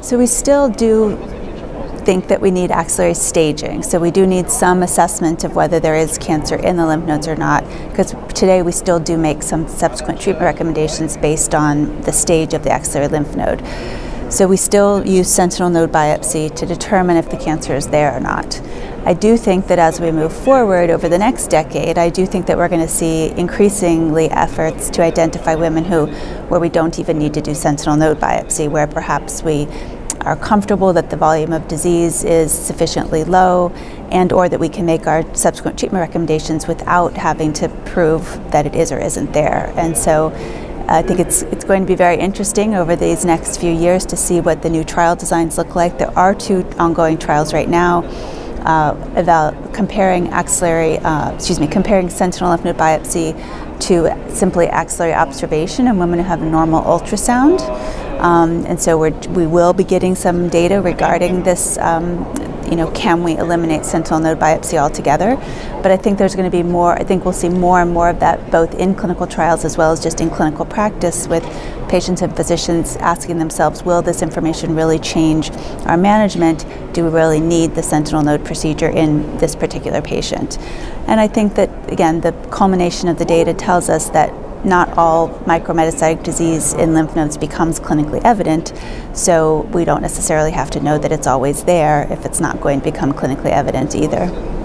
So we still do think that we need axillary staging. So we do need some assessment of whether there is cancer in the lymph nodes or not, because today we still do make some subsequent treatment recommendations based on the stage of the axillary lymph node. So we still use sentinel node biopsy to determine if the cancer is there or not. I do think that as we move forward over the next decade, I do think that we're going to see increasingly efforts to identify women where we don't even need to do sentinel node biopsy, where perhaps we are comfortable that the volume of disease is sufficiently low, and or that we can make our subsequent treatment recommendations without having to prove that it is or isn't there. And so I think it's going to be very interesting over these next few years to see what the new trial designs look like. There are 2 ongoing trials right now comparing comparing sentinel lymph node biopsy to simply axillary observation in women who have a normal ultrasound. And so we will be getting some data regarding this, can we eliminate sentinel node biopsy altogether? But I think there's going to be more, I think we'll see more and more of that both in clinical trials as well as just in clinical practice, with patients and physicians asking themselves, will this information really change our management? Do we really need the sentinel node procedure in this particular patient? And I think that, again, the culmination of the data tells us that not all micrometastatic disease in lymph nodes becomes clinically evident, so we don't necessarily have to know that it's always there if it's not going to become clinically evident either.